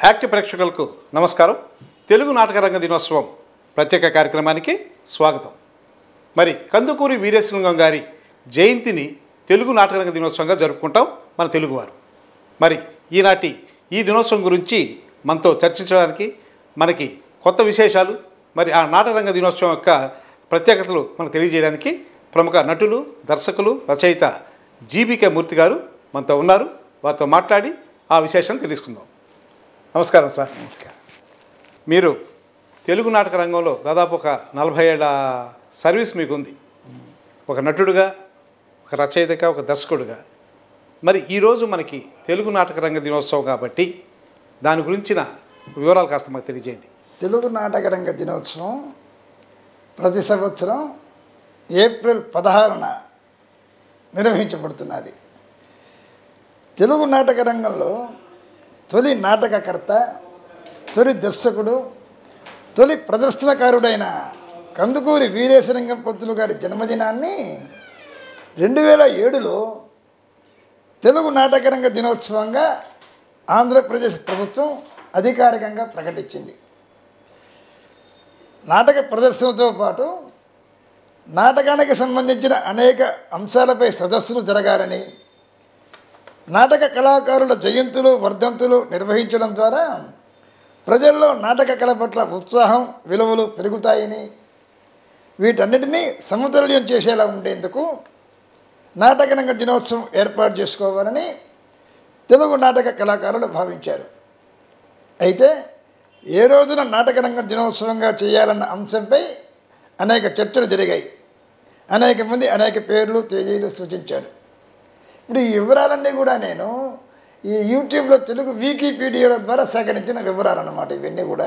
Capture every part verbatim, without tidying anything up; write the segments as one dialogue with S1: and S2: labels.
S1: Active ప్రేక్షకులకు నమస్కారం. తెలుగు నాటక రంగ దినోత్సవం ప్రత్యేక కార్యక్రమానికి స్వాగతం. మరి కందుకూరి వీరేశలింగం గారి జయంతిని తెలుగు నాటక రంగ దినోత్సవంగా జరుపుకుంటాం మన తెలుగువారు. మరి ఈనాటి ఈ దినోత్సవం గురించి మనతో చర్చించడానికి, మనకి కొత్త విశేషాలు, మరి ఆ నాటక రంగ దినోత్సవం యొక్క ప్రత్యేకతలు మనకు తెలియజేయడానికి ప్రముఖ నటులు, దర్శకులు, రచయిత జీబీకే మూర్తి గారు మనతో ఉన్నారు. వారితో మాట్లాడి ఆ విశేషం తెలుసుకుందాం. నమస్కారం సార్. నమస్కారం. మీరు తెలుగు నాటక రంగంలో దాదాపు ఒక నలభై ఏళ్ళ సర్వీస్ మీకు ఉంది. ఒక నటుడుగా, ఒక రచయితగా, ఒక దర్శకుడుగా. మరి ఈరోజు మనకి తెలుగు నాటక రంగ దినోత్సవం కాబట్టి దాని గురించిన వివరాలు కాస్త మాకు తెలియజేయండి.
S2: తెలుగు నాటక రంగ దినోత్సవం ప్రతి సంవత్సరం ఏప్రిల్ పదహారున నిర్వహించబడుతున్నది. తెలుగు నాటక రంగంలో తొలి నాటకకర్త, తొలి దర్శకుడు, తొలి ప్రదర్శనకారుడైన కందుకూరి వీరేశలింగం పంతులు గారి జన్మదినాన్ని రెండు వేల ఏడులో తెలుగు నాటక రంగ దినోత్సవంగా ఆంధ్రప్రదేశ్ ప్రభుత్వం అధికారికంగా ప్రకటించింది. నాటక ప్రదర్శనతో పాటు నాటకానికి సంబంధించిన అనేక అంశాలపై సదస్సులు జరగాలని, నాటక కళాకారుల జయంతులు, వర్ధంతులు నిర్వహించడం ద్వారా ప్రజల్లో నాటక కళ పట్ల ఉత్సాహం, విలువలు పెరుగుతాయని, వీటన్నిటినీ సమతుల్యం చేసేలా ఉండేందుకు నాటక రంగ దినోత్సవం ఏర్పాటు చేసుకోవాలని తెలుగు నాటక కళాకారులు భావించారు. అయితే ఏ రోజున నాటక రంగ దినోత్సవంగా చేయాలన్న అంశంపై అనేక చర్చలు జరిగాయి. అనేక మంది అనేక పేర్లు, తేదీలు సూచించారు. ఇప్పుడు ఈ వివరాలన్నీ కూడా నేను ఈ యూట్యూబ్లో తెలుగు వికీపీడియాల ద్వారా సేకరించిన వివరాలు అన్నమాట. ఇవన్నీ కూడా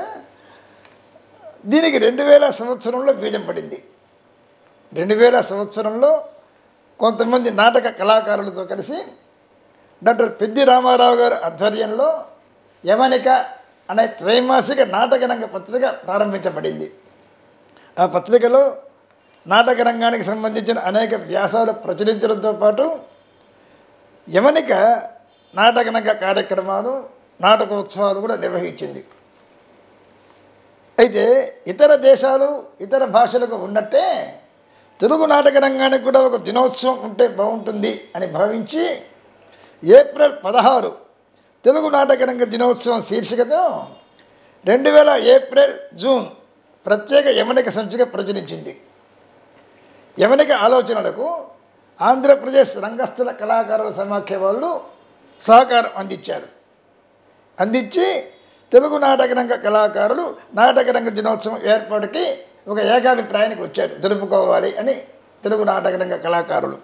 S2: దీనికి రెండు వేల సంవత్సరంలో బీజం పడింది. రెండు వేల సంవత్సరంలో కొంతమంది నాటక కళాకారులతో కలిసి డాక్టర్ పెద్ది రామారావు గారి ఆధ్వర్యంలో యవనిక అనే త్రైమాసిక నాటక రంగ పత్రిక ప్రారంభించబడింది. ఆ పత్రికలో నాటక రంగానికి సంబంధించిన అనేక వ్యాసాలు ప్రచురించడంతో పాటు యవనిక నాటక రంగ కార్యక్రమాలు, నాటకోత్సవాలు కూడా నిర్వహించింది. అయితే ఇతర దేశాలు, ఇతర భాషలకు ఉన్నట్టే తెలుగు నాటక రంగానికి కూడా ఒక దినోత్సవం ఉంటే బాగుంటుంది అని భావించి ఏప్రిల్ పదహారు తెలుగు నాటక రంగ దినోత్సవం శీర్షికతో రెండు వేల ఏప్రిల్ జూన్ ప్రత్యేక యవనిక సంచిక ప్రచురించింది. యవనిక ఆలోచనలకు ఆంధ్రప్రదేశ్ రంగస్థల కళాకారుల సమాఖ్య వాళ్ళు సహకారం అందించారు. అందించి తెలుగు నాటక రంగ కళాకారులు నాటక రంగ దినోత్సవం ఏర్పాటుకి ఒక ఏకాభిప్రాయానికి వచ్చారు, జరుపుకోవాలి అని తెలుగు నాటక రంగ కళాకారులు.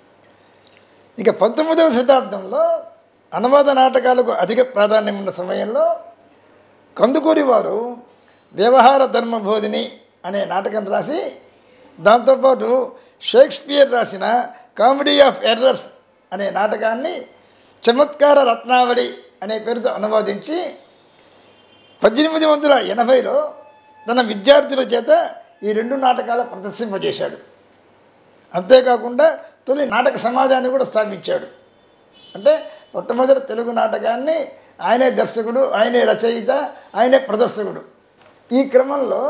S2: ఇక పంతొమ్మిదవ శతాబ్దంలో అనువాద నాటకాలకు అధిక ప్రాధాన్యం ఉన్న సమయంలో కందుకూరి వారు వ్యవహార ధర్మబోధిని అనే నాటకం రాసి, దాంతోపాటు షేక్స్పియర్ రాసిన కామెడీ ఆఫ్ ఎర్రర్స్ అనే నాటకాన్ని చమత్కార రత్నావళి అనే పేరుతో అనువాదించి పద్దెనిమిది వందల ఎనభైలో తన విద్యార్థుల చేత ఈ రెండు నాటకాలు ప్రదర్శింపజేశాడు. అంతేకాకుండా తొలి నాటక సమాజాన్ని కూడా స్థాపించాడు. అంటే మొట్టమొదటి తెలుగు నాటకాన్ని ఆయనే దర్శకుడు, ఆయనే రచయిత, ఆయనే ప్రదర్శకుడు. ఈ క్రమంలో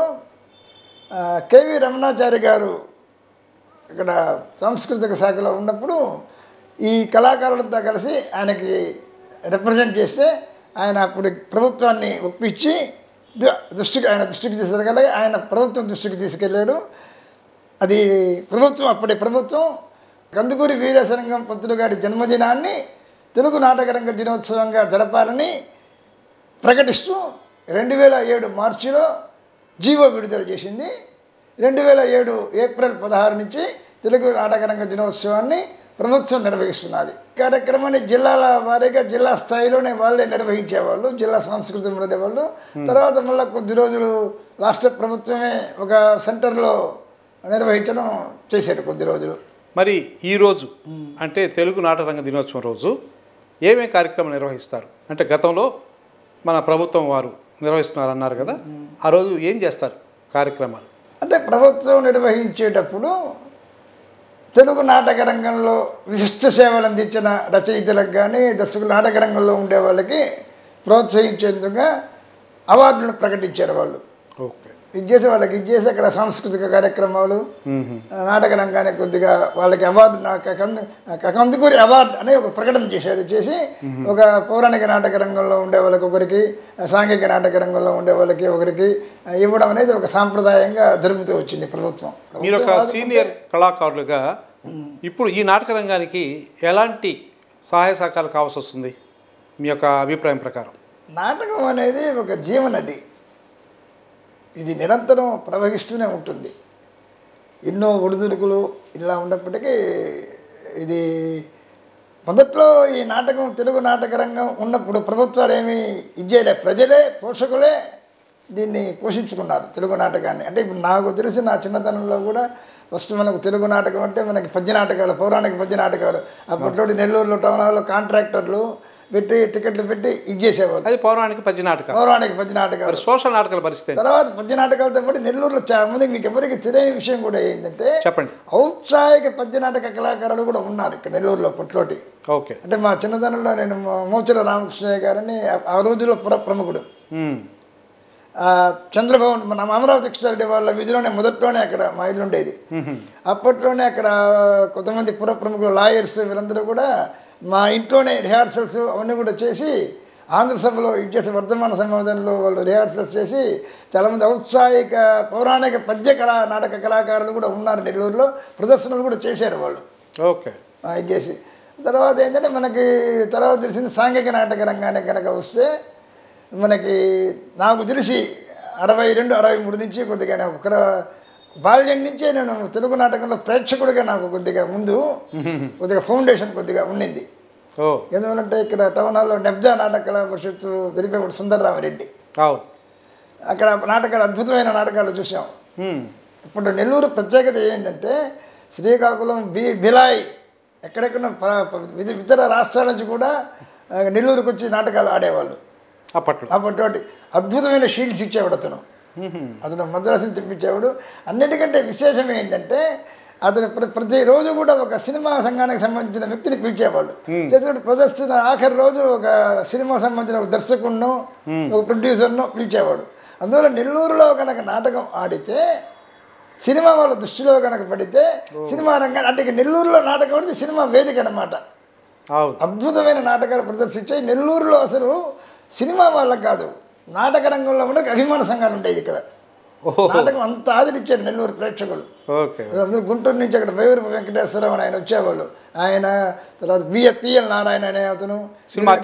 S2: కేవీ రమణాచారి గారు ఇక్కడ సాంస్కృతిక శాఖలో ఉన్నప్పుడు ఈ కళాకారులతో కలిసి ఆయనకి రిప్రజెంట్ చేస్తే ఆయన అప్పుడు ప్రభుత్వాన్ని ఒప్పించి దృష్టికి ఆయన దృష్టికి తీసుకెళ్ళగలిగి ఆయన ప్రభుత్వం దృష్టికి తీసుకెళ్ళాడు. అది ప్రభుత్వం, అప్పటి ప్రభుత్వం కందుకూరి వీరేశలింగం పంతులు గారి జన్మదినాన్ని తెలుగు నాటక రంగ దినోత్సవంగా జరపాలని ప్రకటిస్తూ రెండు వేల ఏడు మార్చిలో జీవో విడుదల చేసింది. రెండు వేల ఏడు ఏప్రిల్ పదహారు నుంచి తెలుగు నాటక రంగ దినోత్సవాన్ని ప్రభుత్వం నిర్వహిస్తున్నది. కార్యక్రమాన్ని జిల్లాల వారీగా జిల్లా స్థాయిలోనే వాళ్ళే నిర్వహించేవాళ్ళు, జిల్లా సాంస్కృతిక ఉండేవాళ్ళు. తర్వాత మళ్ళీ కొద్ది రోజులు రాష్ట్ర ప్రభుత్వమే ఒక సెంటర్లో నిర్వహించడం చేశారు కొద్ది రోజులు.
S1: మరి ఈరోజు అంటే తెలుగు నాటక రంగ దినోత్సవం రోజు ఏమేమి కార్యక్రమాలు నిర్వహిస్తారు? అంటే గతంలో మన ప్రభుత్వం వారు నిర్వహిస్తున్నారు అన్నారు కదా, ఆ రోజు ఏం చేస్తారు కార్యక్రమాలు?
S2: అంటే ప్రభుత్వం నిర్వహించేటప్పుడు తెలుగు నాటక రంగంలో విశిష్ట సేవలు అందించిన రచయితలకు కానీ, దర్శకులు, నాటక రంగంలో ఉండే వాళ్ళకి ప్రోత్సహించేందుగా అవార్డులను ప్రకటించారు వాళ్ళు.
S1: ఓకే.
S2: ఇది చేసి వాళ్ళకి ఇది చేసి అక్కడ సాంస్కృతిక కార్యక్రమాలు, నాటక రంగానికి కొద్దిగా వాళ్ళకి అవార్డు కందుకూరి అవార్డు అనే ఒక ప్రకటన చేశారు. చేసి ఒక పౌరాణిక నాటక రంగంలో ఉండే వాళ్ళకి ఒకరికి, సాంఘిక నాటక రంగంలో ఉండే వాళ్ళకి ఒకరికి ఇవ్వడం అనేది ఒక సాంప్రదాయంగా జరుగుతూ వచ్చింది ప్రభుత్వం.
S1: మీరు ఒక సీనియర్ కళాకారులుగా ఇప్పుడు ఈ నాటక రంగానికి ఎలాంటి సహాయ సహకారాలు కావాల్సి వస్తుంది మీ యొక్క అభిప్రాయం ప్రకారం?
S2: నాటకం అనేది ఒక జీవనది. ఇది నిరంతరం ప్రవహిస్తూనే ఉంటుంది. ఎన్నో ఒడిదుడుకులు ఇలా ఉన్నప్పటికీ ఇది మొదట్లో ఈ నాటకం తెలుగు నాటక రంగం ఉన్నప్పుడు ప్రభుత్వాలు ఏమీ ఇచ్చేయలే, ప్రజలే పోషకులే దీన్ని పోషించుకున్నారు తెలుగు నాటకాన్ని. అంటే ఇప్పుడు నాకు తెలిసి నా చిన్నతనంలో కూడా ఫస్ట్ మనకు తెలుగు నాటకం అంటే మనకి పద్య నాటకాలు, పౌరాణిక పద్య నాటకాలు. అప్పట్లో నెల్లూరులో టౌన్ హాల్లో కాంట్రాక్టర్లు పెట్టి టికెట్లు పెట్టి ఇది చేసేవాళ్ళు.
S1: అది పౌరాణిక పద్య నాటకాలు.
S2: పౌరాణిక పద్య నాటకాలు,
S1: సోషల్ నాటకాల పరిస్థితి.
S2: తర్వాత పద్య నాటకాలతో పాటు నెల్లూరులో చాలా మంది మీకు ఎవరికి తెలియని విషయం కూడా ఏంటంటే
S1: చెప్పండి,
S2: ఔత్సాహిక పద్య నాటక కళాకారులు కూడా ఉన్నారు ఇక్కడ నెల్లూరులో పొట్లోటి.
S1: ఓకే.
S2: అంటే మా చిన్నతనంలో నేను మోచల రామకృష్ణయ్య గారని ఆ రోజుల్లో పుర ప్రముఖుడు, చంద్రభవన్ మన అమరావతి కృష్ణారెడ్డి వాళ్ళ విధిలోనే మొదట్లోనే అక్కడ మా ఇల్లు ఉండేది. అప్పట్లోనే అక్కడ కొంతమంది పుర ప్రముఖులు, లాయర్స్ వీరందరూ కూడా మా ఇంట్లోనే రిహార్సల్స్ అవన్నీ కూడా చేసి ఆంధ్రసభలో ఇచ్చేసి వర్ధమాన సమాజంలో వాళ్ళు రిహార్సల్స్ చేసి చాలామంది ఔత్సాహిక పౌరాణిక పద్య కళా నాటక కళాకారులు కూడా ఉన్నారు నెల్లూరులో. ప్రదర్శనలు కూడా చేశారు వాళ్ళు.
S1: ఓకే.
S2: ఇది చేసి తర్వాత ఏంటంటే మనకి తర్వాత తెలిసింది సాంఘిక నాటక రంగానికి కనుక వస్తే మనకి నాకు తెలిసి అరవై రెండు అరవై మూడు నుంచి కొద్దిగా ఒక బాల్యం నుంచే నేను తెలుగు నాటకంలో ప్రేక్షకుడిగా నాకు కొద్దిగా ముందు కొద్దిగా ఫౌండేషన్ కొద్దిగా ఉండింది. ఎందువలంటే ఇక్కడ టౌన్ హాల్లో నెబ్జా నాటక కళా పరిషత్తు జరిపేవాడు సుందర్రామరెడ్డి. అక్కడ నాటకాలు అద్భుతమైన నాటకాలు చూసాం. ఇప్పుడు నెల్లూరు ప్రత్యేకత ఏంటంటే శ్రీకాకుళం, బి భిలాయ్ ఎక్కడెక్కడ ఇతర రాష్ట్రాల నుంచి కూడా నెల్లూరుకు వచ్చి నాటకాలు ఆడేవాళ్ళు.
S1: అప్పట్లో
S2: అప్పటి అద్భుతమైన షీల్డ్స్ ఇచ్చేవాడు అతను. అతను మద్రాసుని తెప్పించేవాడు. అన్నిటికంటే విశేషం ఏంటంటే అతను ప్రతిరోజు కూడా ఒక సినిమా సంఘానికి సంబంధించిన వ్యక్తిని పిలిచేవాళ్ళు. చేసినప్పుడు ప్రదర్శన ఆఖరి రోజు ఒక సినిమా సంబంధించిన ఒక దర్శకుడిను, ఒక ప్రొడ్యూసర్ను పిలిచేవాడు. అందువల్ల నెల్లూరులో కనుక నాటకం ఆడితే సినిమా వాళ్ళ దృష్టిలో కనుక పడితే సినిమా రంగాన్ని అంటే నెల్లూరులో నాటకం ఆడితే సినిమా వేదిక అన్నమాట. అద్భుతమైన నాటకాలు ప్రదర్శించాయి. నెల్లూరులో అసలు సినిమా వాళ్ళకి కాదు, నాటక రంగంలో ఉండే అభిమాన సంఘాలు ఉండేది ఇక్కడ. నాటకం అంత ఆదరించాడు నెల్లూరు ప్రేక్షకులు. అందరూ గుంటూరు నుంచి అక్కడ బైవూరు వెంకటేశ్వరరావు అని ఆయన వచ్చేవాళ్ళు. ఆయన తర్వాత బిఎ పిఎల్ నారాయణ అనే అతను సినిమా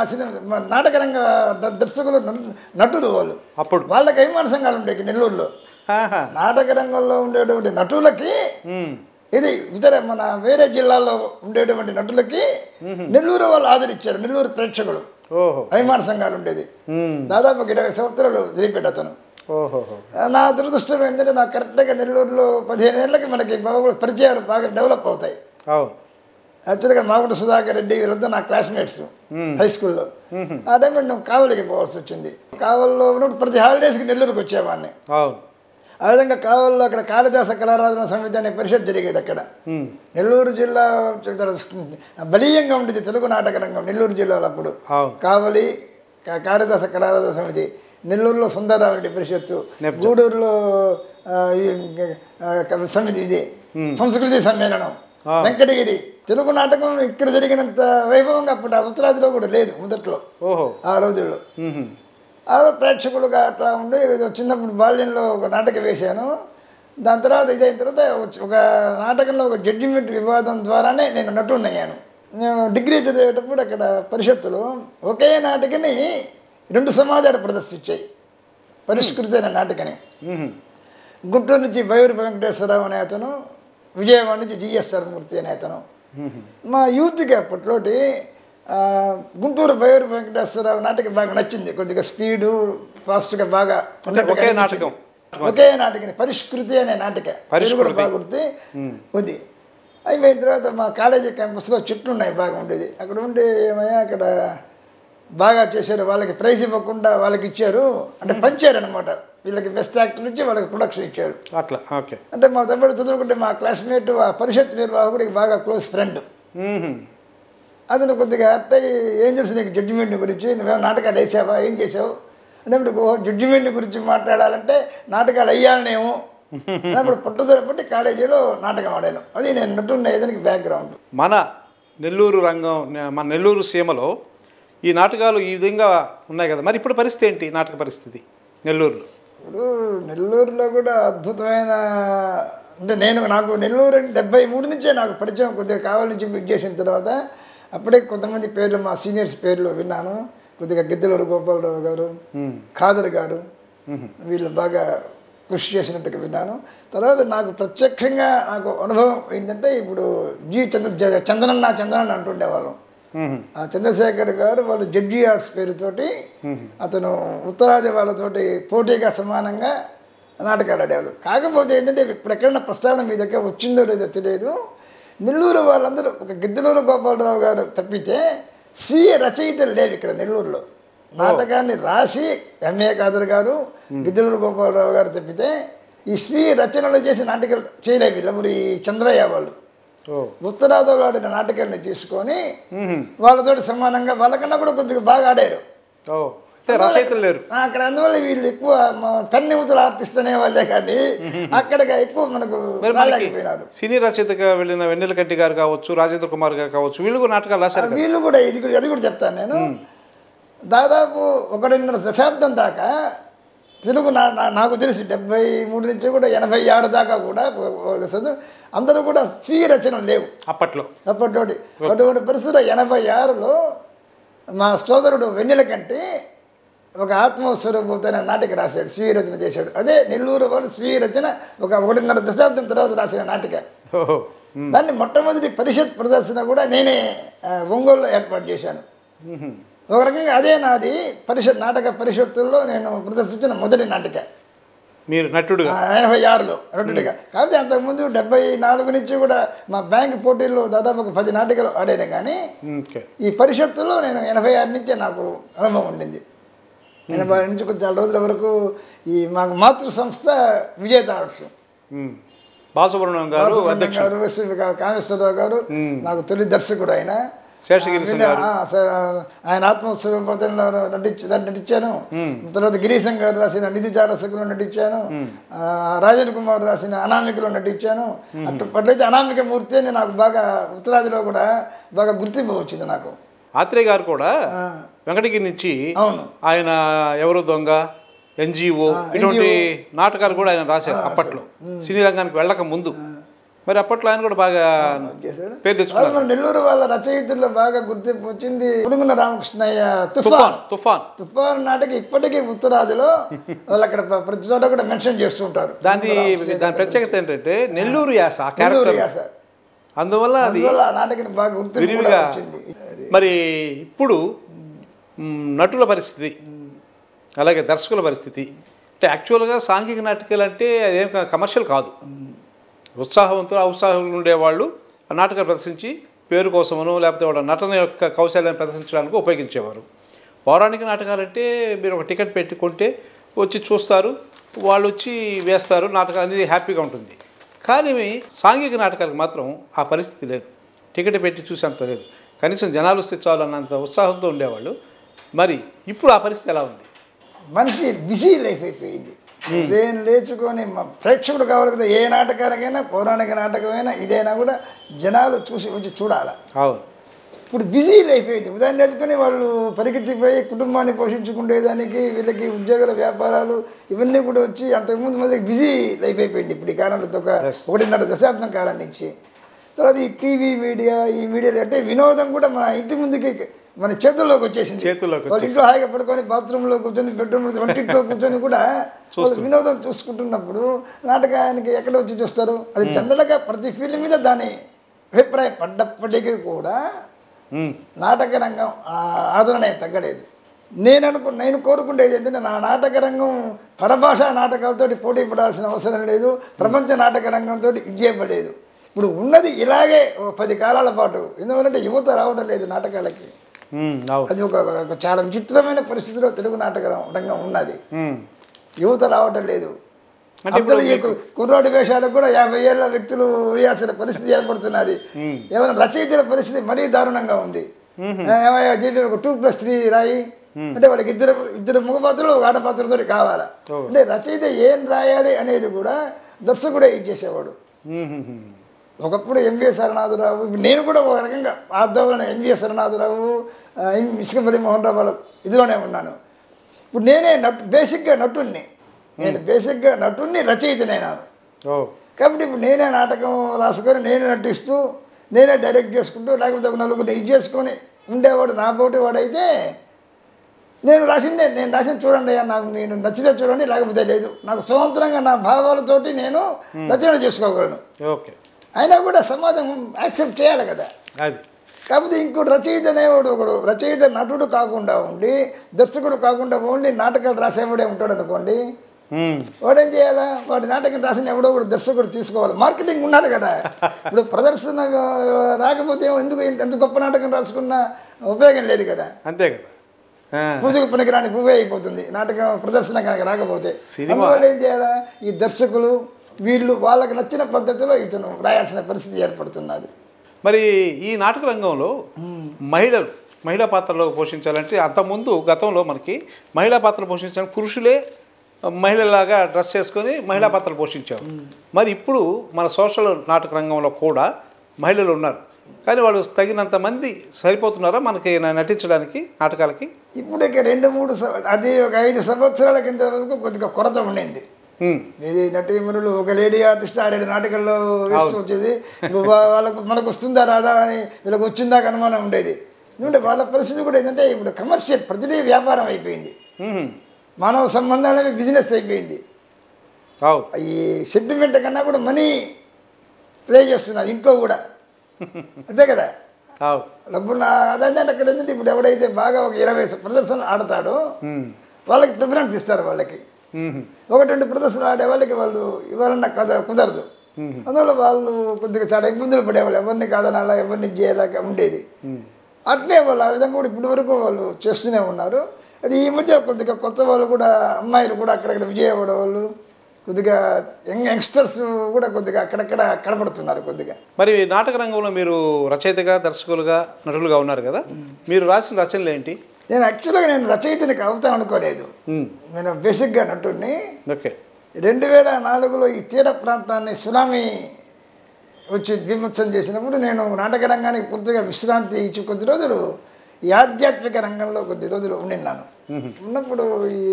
S2: నాటక రంగ దర్శకులు, నటులు వాళ్ళు. అప్పుడు వాళ్ళకి అభిమాన సంఘాలు ఉండేవి నెల్లూరులో. నాటక రంగంలో ఉండేటువంటి నటులకి ఇది ఇతర మన వేరే జిల్లాల్లో ఉండేటువంటి నటులకి నెల్లూరు వాళ్ళు ఆదరించారు. నెల్లూరు ప్రేక్షకులు అభిమాన సంఘాలు ఉండేది. దాదాపు ఇరవై సంవత్సరాలు జరిపాడు అతను. నా దురదృష్టం ఏంటంటే నాకు కరెక్ట్గా నెల్లూరులో పదిహేను ఏళ్ళకి మనకి పరిచయాలు బాగా డెవలప్ అవుతాయి. యాక్చువల్గా మాగుంట సుధాకర్ రెడ్డి వీళ్ళంతా నా క్లాస్మేట్స్ హై స్కూల్లో. ఆ టైంలో నేను కావలికి పోవాల్సి వచ్చింది. కావల్లో ఉన్నప్పుడు ప్రతి హాలిడేస్కి నెల్లూరుకి వచ్చేవాడిని. ఆ విధంగా కావల్లో అక్కడ కాళిదాస కళారాధన సమితి అనే పరిషత్ జరిగేది అక్కడ. నెల్లూరు జిల్లా బలీయంగా ఉండేది తెలుగు నాటక రంగం నెల్లూరు జిల్లాలో. అప్పుడు కావలి కాళిదాస కళారాధన సమితి, నెల్లూరులో సుందరరామరెడ్డి పరిషత్తు, గూడూరులో సమితి ఇది సంస్కృతి సమ్మేళనం, వెంకటగిరి. తెలుగు నాటకం ఇక్కడ జరిగినంత వైభవంగా అప్పుడు ఉత్తరాదిలో కూడా లేదు మొదట్లో ఆ రోజుల్లో. ఆ ప్రేక్షకులుగా అట్లా ఉండి చిన్నప్పుడు బాల్యంలో ఒక నాటకం వేశాను. దాని తర్వాత ఇదైన తర్వాత ఒక నాటకంలో ఒక జడ్జిమెంట్ వివాదం ద్వారానే నేను నటున్నయ్యాను. నేను డిగ్రీ చదివేటప్పుడు అక్కడ పరిషత్తులో ఒకే నాటకని రెండు సమాజాలు ప్రదర్శించాయి. పరిష్కృతి అనే నాటకని గుంటూరు నుంచి బైవూరు వెంకటేశ్వరరావు అనే అతను, విజయవాడ నుంచి జిఎస్ఆర్ మూర్తి అనే అతను. మా యూత్కి అప్పట్లోటి గుంటూరు బైవూరు వెంకటేశ్వరరావు నాటకం బాగా నచ్చింది. కొద్దిగా స్పీడు ఫాస్ట్గా బాగా
S1: ఒకే నాటకం
S2: ఒకే నాటకని పరిష్కృతి అనే నాటక కూడా బాగా గుర్తి ఉంది. అయిపోయిన తర్వాత మా కాలేజీ క్యాంపస్లో చెట్లు ఉన్నాయి, బాగా ఉండేది. అక్కడ ఉండి ఏమయ్యా అక్కడ బాగా చేశారు, వాళ్ళకి ప్రైజ్ ఇవ్వకుండా వాళ్ళకి ఇచ్చారు, అంటే పంచారు అనమాట. వీళ్ళకి బెస్ట్ యాక్టర్ నుంచి వాళ్ళకి ప్రొడక్షన్ ఇచ్చారు
S1: అట్లా. ఓకే.
S2: అంటే మా తమ్ముడు చదువుకుంటే మా క్లాస్మేట్ ఆ పరిషత్ నిర్వాహకుడికి బాగా క్లోజ్ ఫ్రెండ్. అతను కొద్దిగా హర్ట్ అయ్యి ఏం తెలుసు నీకు జడ్జిమెంట్ గురించి నువ్వేమో నాటకాలు వేసావా ఏం చేసావు అన్నప్పుడు ఓ జడ్జిమెంట్ గురించి మాట్లాడాలంటే నాటకాలు వేయాలనేమో అన్నప్పుడు పట్టుదల పట్టి కాలేజీలో నాటకం ఆడాను. అది నేను నటున్న ఏదానికి బ్యాక్గ్రౌండ్.
S1: మన నెల్లూరు రంగం మన నెల్లూరు సీమలో ఈ నాటకాలు ఈ విధంగా ఉన్నాయి కదా, మరి ఇప్పుడు పరిస్థితి ఏంటి నాటక పరిస్థితి నెల్లూరులో?
S2: ఇప్పుడు నెల్లూరులో కూడా అద్భుతమైన అంటే నేను నాకు నెల్లూరు అంటే డెబ్బై మూడు నుంచే నాకు పరిచయం కొద్దిగా కావాలి నుంచి బిట్ చేసిన తర్వాత అప్పుడే కొంతమంది పేర్లు మా సీనియర్స్ పేర్లు విన్నాను. కొద్దిగా గిద్దలూరు గోపాలరావు గారు, ఖాదర్ గారు వీళ్ళు బాగా కృషి చేసినట్టుగా విన్నాను. తర్వాత నాకు ప్రత్యక్షంగా నాకు అనుభవం ఏంటంటే ఇప్పుడు జీ చంద్ర చందనన్న చందనన్న అంటుండేవాళ్ళం. ఆ చంద్రశేఖర్ గారు వాళ్ళు జడ్జి ఆర్ట్స్ పేరుతోటి అతను ఉత్తరాది వాళ్ళతోటి పోటీగా సమానంగా నాటకాలు ఆడేవాళ్ళు. కాకపోతే ఏంటంటే ఇప్పుడు ఎక్కడన్నా ప్రస్తావన మీ దగ్గర వచ్చిందో లేదో తెలియదు. నెల్లూరు వాళ్ళందరూ ఒక గిద్దలూరు గోపాలరావు గారు తప్పితే స్వీయ రచయితలు లేవు ఇక్కడ నెల్లూరులో. నాటకాన్ని రాసి ఎంఏ ఖాదర్ గారు, గిద్దలూరు గోపాలరావు గారు తప్పితే ఈ స్వీయ రచనలు చేసి నాటకాలు చేయలేవు వీళ్ళెవరు ఈ చంద్రయ్య వాళ్ళు. ఉత్తరాదిలో ఆడిన నాటకాన్ని తీసుకొని వాళ్ళతో సమానంగా వాళ్ళకన్నా కూడా కొద్దిగా బాగా ఆడారు. అక్కడ అందువల్ల వీళ్ళు ఎక్కువ కన్నెముతులు ఆర్టిస్ట్ అనే వాళ్ళే కానీ అక్కడ ఎక్కువ మనకు రాలేకపోయినారు.
S1: సినీ రచయితగా వెళ్ళిన వెన్నెలకంటి గారు కావచ్చు, రాజేంద్ర కుమార్ గారు కావచ్చు, వీళ్ళు కూడా నాటకాలు రాశారు.
S2: వీళ్ళు కూడా ఇది కూడా అది కూడా చెప్తాను నేను. దాదాపు ఒకటిన్నర దశాబ్దం దాకా తెలుగు నా నాకు తెలిసి డెబ్బై మూడు నుంచి కూడా ఎనభై ఆరు దాకా కూడా అందరూ కూడా స్వీయ రచనలు లేవు
S1: అప్పట్లో.
S2: అప్పట్లో అటువంటి పరిస్థితుల్లో ఎనభై ఆరులో మా సోదరుడు వెన్నెలకంటి ఒక ఆత్మస్వరూపమైన నాటిక రాశాడు, స్వీయ రచన చేశాడు. అదే నెల్లూరు వాళ్ళు స్వీయ రచన ఒక ఒకటిన్నర దశాబ్దం తర్వాత రాసిన నాటిక. దాన్ని మొట్టమొదటి పరిషత్ ప్రదర్శన కూడా నేనే ఒంగోలులో ఏర్పాటు చేశాను. ఒక రకంగా అదే నాది పరిషత్ నాటక పరిషత్తుల్లో నేను ప్రదర్శించిన మొదటి నాటిక.
S1: మీరు నటుడు
S2: ఎనభై ఆరులో నటుడిగా. కాకపోతే అంతకుముందు డెబ్బై నాలుగు నుంచి కూడా మా బ్యాంక్ పోటీల్లో దాదాపు ఒక పది నాటికలు ఆడాను. కానీ ఈ పరిషత్తులో నేను ఎనభై ఆరు నుంచే నాకు అనుభవం ఉండింది. ఎనభై ఆరు నుంచి కొంచెం చాలా రోజుల వరకు ఈ మాకు మాతృ సంస్థ విజేత ఆర్ట్స్
S1: బాలసుబ్రహ్మణ్యం గారు
S2: గారు కామేశ్వరరావు గారు నాకు తొలి దర్శకుడు. ఆయన ఆయన ఆత్మస్వరూపంలో నటించి నటించాను. తర్వాత గిరీశం గారు రాసిన నిధి చారసకులో నటించాను. రాజేంద్ర కుమార్ రాసిన అనామికలో నటించాను. అట్లయితే అనామిక మూర్తి అని నాకు బాగా ఉత్తరాదిలో కూడా బాగా గుర్తింపు వచ్చింది నాకు.
S1: ఆత్రేయ గారు కూడా వెంకటగిరి నుంచి
S2: అవును
S1: ఆయన ఎవరు దొంగ, ఎన్జిఓ ఇటువంటి నాటకాలు కూడా ఆయన రాశారు అప్పట్లో సినీ రంగానికి వెళ్ళక ముందు. మరి అప్పట్లో ఆయన కూడా బాగా పేరు తెచ్చుకున్నారు.
S2: నెల్లూరు వాళ్ళ రచయితుల్లో బాగా గుర్తింపు వచ్చింది ఉడుగున రామకృష్ణయ్య తుఫాన్
S1: తుఫాన్
S2: తుఫాన్ నాటకి ఇప్పటికీ ఉత్తరాదిలో వాళ్ళు అక్కడ ప్రతి చోట కూడా మెన్షన్ చేస్తుంటారు.
S1: దాని దాని ప్రత్యేకత ఏంటంటే నెల్లూరు యాస, నెల్లూరు యాస, అందువల్ల అది
S2: నాటకానికి బాగా గుర్తింపు వచ్చింది.
S1: మరి ఇప్పుడు నటుల పరిస్థితి అలాగే దర్శకుల పరిస్థితి అంటే యాక్చువల్గా సాంఘిక నాటకాలు అంటే అదేం కమర్షియల్ కాదు. ఉత్సాహవంతులు ఉత్సాహంగా ఉండేవాళ్ళు ఆ నాటకాలు ప్రదర్శించి పేరు కోసమనో లేకపోతే వాళ్ళ నటన యొక్క కౌశల్యాన్ని ప్రదర్శించడానికి ఉపయోగించేవారు. పౌరాణిక నాటకాలంటే మీరు ఒక టికెట్ పెట్టి కొంటే వచ్చి చూస్తారు, వాళ్ళు వచ్చి వేస్తారు, నాటకాలు అనేది హ్యాపీగా ఉంటుంది. కానీ సాంఘిక నాటకాలకు మాత్రం ఆ పరిస్థితి లేదు, టికెట్ పెట్టి చూసేంత లేదు. కనీసం జనాలు వస్తే చాలు అన్నంత ఉత్సాహంతో ఉండేవాళ్ళు. మరి ఇప్పుడు ఆ పరిస్థితి ఎలా ఉంది?
S2: మనిషి బిజీ లైఫ్ అయిపోయింది. ఉదయం లేచుకొని మా ప్రేక్షకుడు కావాలి కదా, ఏ నాటకానికైనా పౌరాణిక నాటకమైనా ఇదైనా కూడా జనాలు చూసి వచ్చి చూడాలి. ఇప్పుడు బిజీ లైఫ్ అయింది. ఉదయం లేచుకొని వాళ్ళు పరిగెత్తిపోయి కుటుంబాన్ని పోషించుకునేదానికి వీళ్ళకి ఉద్యోగాల వ్యాపారాలు ఇవన్నీ కూడా వచ్చి అంతకుముందు మందికి బిజీ లైఫ్ అయిపోయింది ఇప్పుడు ఈ కాలంలో ఒక ఒకటిన్నర దశాబ్దం కాలం నుంచి. తర్వాత ఈ టీవీ మీడియా ఈ మీడియాలు అంటే వినోదం కూడా మన ఇంటి ముందుకి మన చేతుల్లోకి వచ్చేసింది. వాళ్ళు ఇంట్లో హాయిగా పడుకొని బాత్రూంలో కూర్చొని బెడ్రూమ్లో వంటింట్లో కూర్చొని కూడా వాళ్ళు వినోదం చూసుకుంటున్నప్పుడు నాటకానికి ఎక్కడ వచ్చి చూస్తారు? అది జనరల్గా ప్రతి ఫీల్డ్ మీద దాని అభిప్రాయం పడ్డప్పటికీ కూడా నాటక రంగం ఆదరణ తగ్గలేదు. నేను అనుకు నేను కోరుకునేది ఏంటంటే నా నాటక రంగం పరభాషా నాటకాలతో పోటీ పడాల్సిన అవసరం లేదు, ప్రపంచ నాటక రంగంతో విజయపడలేదు. ఇప్పుడు ఉన్నది ఇలాగే పది కాలాల పాటు. ఎందుకంటే యువత రావడం లేదు నాటకాలకి. అది ఒక చాలా విచిత్రమైన పరిస్థితిలో తెలుగు నాటక రంగం ఉన్నది. యువత రావటం లేదు. అందరూ కుర్రాడి వేషాలకు కూడా యాభై ఏళ్ళ వ్యక్తులు వేయాల్సిన పరిస్థితి ఏర్పడుతున్నది. ఏమైనా రచయితల పరిస్థితి మరీ దారుణంగా ఉంది. ఏమయ్యా చెప్పి ఒక టూ ప్లస్ త్రీ రాయి అంటే వాళ్ళకి ఇద్దరు ఇద్దరు ముఖపాత్రలు ఒక ఆటపాత్రతో కావాలా అంటే రచయిత ఏం రాయాలి అనేది కూడా దర్శకుడే ఇచ్చేసేవాడు. ఒకప్పుడు ఎంవిఎస్ సరణాథరావు, ఇప్పుడు నేను కూడా ఒక రకంగా ఆర్ధవలను ఎంవిఎస్ సరణాథరావు, ఇసుకపల్లి మోహన్ రావు వాళ్ళ ఇదిలోనే ఉన్నాను. ఇప్పుడు నేనే నటు బేసిక్గా నటుణ్ణి, నేను బేసిక్గా నటుణ్ణి రచయితనే నాను. కాబట్టి ఇప్పుడు నేనే నాటకం రాసుకొని నేనే నటిస్తూ నేనే డైరెక్ట్ చేసుకుంటూ లేకపోతే ఒక నలుగురిని ఇది చేసుకొని ఉండేవాడు నా పోటీ వాడైతే నేను రాసిందే నేను రాసింది చూడండి అయ్యా, నాకు నేను నచ్చితే చూడండి లేకపోతే లేదు, నాకు స్వతంత్రంగా నా భావాలతోటి నేను రచన చేసుకోగలను.
S1: ఓకే,
S2: అయినా కూడా సమాజం యాక్సెప్ట్ చేయాలి కదా.
S1: అది
S2: కాకపోతే ఇంకోటి రచయిత అనేవాడు ఒకడు రచయిత నటుడు కాకుండా ఉండి దర్శకుడు కాకుండా ఓన్లీ నాటకాలు రాసేవాడే ఉంటాడు అనుకోండి, వాడేం చేయాలా, వాడి నాటకం రాసిన ఎవడో కూడా దర్శకుడు తీసుకోవాలి. మార్కెటింగ్ ఉన్నారు కదా. ఇప్పుడు ప్రదర్శన రాకపోతే ఎందుకు ఎంత గొప్ప నాటకం రాసుకున్నా ఉపయోగం లేదు కదా.
S1: అంతే కదా,
S2: పూజకు పనికిరాని పువ్వే అయిపోతుంది నాటకం ప్రదర్శన కనుక రాకపోతే. అందువల్ల ఏం చేయాలా, ఈ దర్శకులు వీళ్ళు వాళ్ళకి నచ్చిన పద్ధతిలో ఇతను రాయాల్సిన పరిస్థితి ఏర్పడుతున్నది.
S1: మరి ఈ నాటక రంగంలో మహిళలు మహిళా పాత్రలో పోషించాలంటే అంతకుముందు గతంలో మనకి మహిళా పాత్రలు పోషించడానికి పురుషులే మహిళలాగా డ్రెస్ చేసుకొని మహిళా పాత్రలు పోషించారు. మరి ఇప్పుడు మన సోషల్ నాటక రంగంలో కూడా మహిళలు ఉన్నారు, కానీ వాళ్ళు తగినంత మంది సరిపోతున్నారా మనకి నటించడానికి నాటకాలకి?
S2: ఇప్పుడు ఇక రెండు మూడు అది ఒక ఐదు సంవత్సరాల కింద వరకు కొద్దిగా కొరత ఉండింది. ఇది నటీమణులు ఒక లేడీ ఆర్టిస్ట్ ఆరేడు నాటకాల్లో వేస్తూ వచ్చేది. వాళ్ళకు మనకు వస్తుందా రాదా అని వీళ్ళకి వచ్చిందా అనుమానం ఉండేది. ఎందుకంటే వాళ్ళ పరిస్థితి కూడా ఏంటంటే ఇప్పుడు కమర్షియల్ ప్రతిదీ వ్యాపారం అయిపోయింది, మానవ సంబంధాలనే బిజినెస్ అయిపోయింది. ఈ సెంటిమెంట్ కన్నా కూడా మనీ ప్లే చేస్తున్నారు ఇంట్లో కూడా, అంతే కదా. డబ్బు అదంటే అక్కడ ఏంటంటే ఇప్పుడు ఎవడైతే బాగా ఒక ఇరవై ప్రదర్శనలు ఆడతాడో వాళ్ళకి ప్రిఫరెన్స్ ఇస్తారు. వాళ్ళకి ఒకటి రెండు ప్రదర్శనలు ఆడే వాళ్ళకి వాళ్ళు ఇవ్వాలన్న కథ కుదరదు. అందువల్ల వాళ్ళు కొద్దిగా చాలా ఇబ్బందులు పడేవాళ్ళు, ఎవరిని కాదనాలా ఎవరిని చేయలేక ఉండేది. అట్లే వాళ్ళు ఆ విధంగా కూడా ఇప్పటి వరకు వాళ్ళు చేస్తూనే ఉన్నారు. అది ఈ మధ్య కొద్దిగా కొత్త వాళ్ళు కూడా అమ్మాయిలు కూడా అక్కడక్కడ విజయవాడ వాళ్ళు కొద్దిగా యంగ్ యంగ్స్టర్స్ కూడా కొద్దిగా అక్కడక్కడ కనబడుతున్నారు కొద్దిగా.
S1: మరి నాటక రంగంలో మీరు రచయితగా దర్శకులుగా నటులుగా ఉన్నారు కదా, మీరు రాసిన రచనలు ఏంటి?
S2: నేను యాక్చువల్గా నేను రచయితని అవుతాను అనుకోలేదు, నేను బేసిక్గా నటుడిని.
S1: ఓకే,
S2: రెండు వేల నాలుగులో ఈ తీర ప్రాంతాన్ని సునామీ వచ్చి విమర్శనం చేసినప్పుడు నేను నాటక రంగానికి పూర్తిగా విశ్రాంతి ఇచ్చి కొద్ది రోజులు ఈ ఆధ్యాత్మిక రంగంలో కొద్ది రోజులు ఉండిన్నాను. ఉన్నప్పుడు ఈ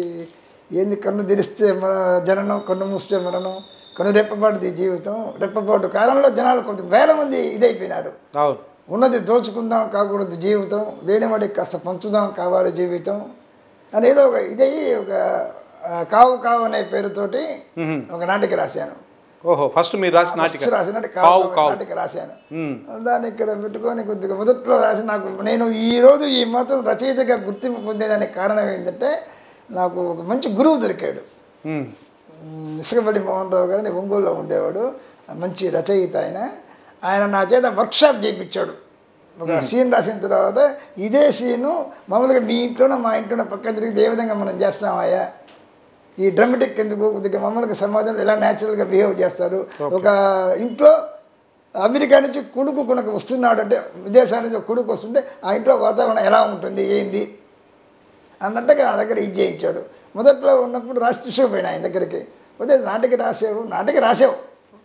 S2: ఏంది కన్ను తెరిస్తే మన జననం, కన్ను మూస్తే మరణం, కన్ను రెప్పపాటుది జీవితం, రెప్పపాటు కాలంలో జనాలు కొద్ది వేల మంది ఇదైపోయినారు. ఉన్నది దోచుకుందాం కాకూడదు జీవితం, లేనివాడికి కాస్త పంచుదాం కావాలి జీవితం అని ఏదో ఒక ఇదయ్యి ఒక కావు కావు అనే పేరుతోటి ఒక నాటిక రాశాను.
S1: ఓహో, ఫస్ట్ మీరు రాసిన నాటిక
S2: రాసినట్టు కావు నాటిక రాశాను. దాన్ని ఇక్కడ పెట్టుకొని కొద్దిగా మొదట్లో రాసి నాకు నేను ఈరోజు ఈ మాత్రం రచయితగా గుర్తింపు పొందేదానికి కారణం ఏంటంటే నాకు ఒక మంచి గురువు దొరికాడు. ఇసుకపల్లి మోహన్ రావు గారిని ఒంగోలులో ఉండేవాడు, మంచి రచయిత ఆయన. ఆయన నా చేత వర్క్షాప్ చేయించాడు. ఒక సీన్ రాసిన తర్వాత ఇదే సీను మామూలుగా మీ ఇంట్లోనో మా ఇంట్లోనో పక్కన తిరిగి ఏ విధంగా మనం చేస్తామయ్యా, ఈ డ్రామాటిక్ ఎందుకు, కొద్దిగా మామూలుగా సమాజంలో ఎలా న్యాచురల్గా బిహేవ్ చేస్తారు. ఒక ఇంట్లో అమెరికా నుంచి కొడుకు కొనుక వస్తున్నాడు అంటే విదేశాల నుంచి కొడుకు వస్తుంటే ఆ ఇంట్లో వాతావరణం ఎలా ఉంటుంది ఏంది అన్నట్టుగా నా దగ్గర ఇది చేయించాడు. మొదట్లో ఉన్నప్పుడు రాసి తీసుకుపోయినా ఆయన దగ్గరికి. పోతే నాటిక రాసావు నాటిక రాసావు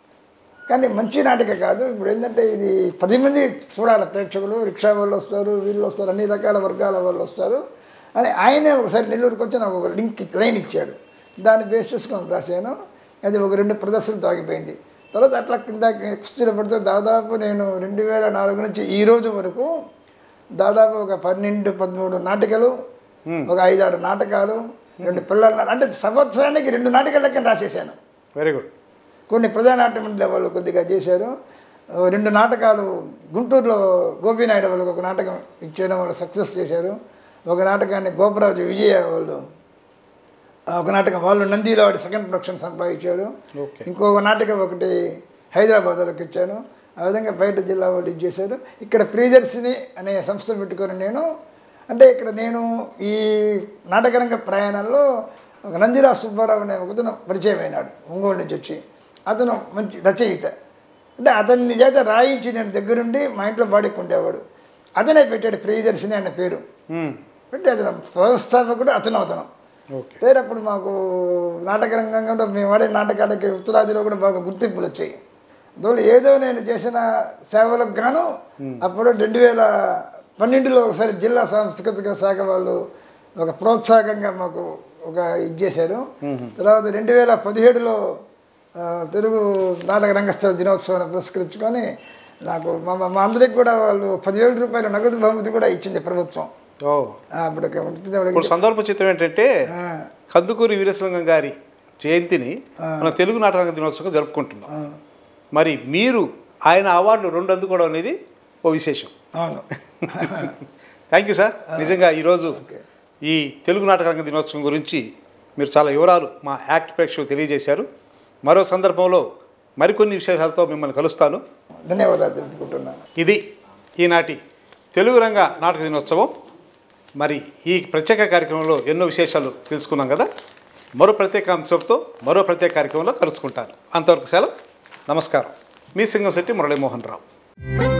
S2: కానీ మంచి నాటిక కాదు. ఇప్పుడు ఏంటంటే ఇది పది మంది చూడాలి ప్రేక్షకులు, రిక్షా వాళ్ళు వస్తారు, వీళ్ళు వస్తారు, అన్ని రకాల వర్గాల వాళ్ళు వస్తారు అని ఆయనే ఒకసారి నెల్లూరుకి వచ్చి నాకు ఒక లింక్ లైన్ ఇచ్చాడు. దాన్ని బేస్ చేసుకొని రాశాను. అది ఒక రెండు ప్రదర్శనలు ఆగిపోయింది. తర్వాత అట్లా కింద కుస్తీలు పడితే దాదాపు నేను రెండు వేల నాలుగు నుంచి ఈ రోజు వరకు దాదాపు ఒక పన్నెండు పదమూడు నాటికలు, ఒక ఐదారు నాటకాలు, రెండు పిల్లల అంటే సంవత్సరానికి రెండు నాటకాల లెక్కన రాసేసాను.
S1: Very good.
S2: కొన్ని ప్రజానాట్య మండలి వాళ్ళు కొద్దిగా చేశారు. రెండు నాటకాలు గుంటూరులో గోపీనాయుడు వాళ్ళకి ఒక నాటకం ఇచ్చేయడం వాళ్ళు సక్సెస్ చేశారు. ఒక నాటకాన్ని గోపరాజు విజయ వాళ్ళు ఒక నాటకం వాళ్ళు నందిలో వాడి సెకండ్ ప్రొడక్షన్ సంపాదించారు. ఇంకొక నాటకం ఒకటి హైదరాబాద్ వాళ్ళకి ఇచ్చాను. ఆ విధంగా బయట జిల్లా వాళ్ళు ఇది చేశారు. ఇక్కడ ప్రియదర్శిని అనే సంస్థ పెట్టుకొని నేను అంటే ఇక్కడ నేను ఈ నాటకరంగ ప్రయాణంలో ఒక నందిరా సుబ్బారావు అనే ఒకతను పరిచయం అయినాడు ఒంగోలు నుంచి వచ్చి. అతను మంచి రచయిత. అంటే అతన్ని చేత రాయించి నేను దగ్గరుండి మా ఇంట్లో బాడుకుండేవాడు. అతనే పెట్టాడు ప్రియదర్శిని అన్న పేరు
S1: మ్మ్.
S2: పెట్టి అతను వ్యవస్థాపకుడు అతను అతను
S1: ఓకే.
S2: పేరు అప్పుడు మాకు నాటక రంగంలో మేము ఆడే నాటకాలకి ఉత్తరాదిలో కూడా బాగా గుర్తింపులు వచ్చాయి. అందువల్ల ఏదో నేను చేసిన సేవలకు గాను అప్పుడు రెండు వేల పన్నెండులో ఒకసారి జిల్లా సాంస్కృతిక శాఖ వాళ్ళు ఒక ప్రోత్సాహకంగా మాకు ఒక ఇది చేశారు. తర్వాత రెండు వేల పదిహేడులో ఆ, తెలుగు నాటక రంగస్థల దినోత్సవాన్ని పురస్కరించుకొని నాకు మా మా అందరికి కూడా వాళ్ళు పదివేల రూపాయల నగదు బహుమతి కూడా ఇచ్చింది ప్రభుత్వం.
S1: ఓ
S2: ఆ, అప్పుడు
S1: ఇప్పుడు సందర్భోచితం ఏంటంటే కందుకూరి వీరేశలింగం గారి జయంతిని మన తెలుగు నాటక దినోత్సవం జరుపుకుంటున్నాం. మరి మీరు ఆయన అవార్డులు రెండు అందుకోవడం అనేది ఓ విశేషం.
S2: అవును.
S1: Thank you sir. నిజంగా ఈరోజు ఈ తెలుగు నాటక రంగ దినోత్సవం గురించి మీరు చాలా వివరాలు మా యాక్ట్ ప్రేక్షకులకు తెలియజేశారు. మరో సందర్భంలో మరికొన్ని విశేషాలతో మిమ్మల్ని కలుస్తాను.
S2: ధన్యవాదాలు తెలుపుకుంటున్నాను.
S1: ఇది ఈనాటి తెలుగు రంగ నాటక దినోత్సవం. మరి ఈ ప్రత్యేక కార్యక్రమంలో ఎన్నో విశేషాలు తెలుసుకున్నాం కదా. మరో ప్రత్యేక అంశంతో మరో ప్రత్యేక కార్యక్రమంలో కలుసుకుంటాను. అంతవరకు సెలవు. నమస్కారం. మీ సింగంశెట్టి మురళీమోహన్ రావు.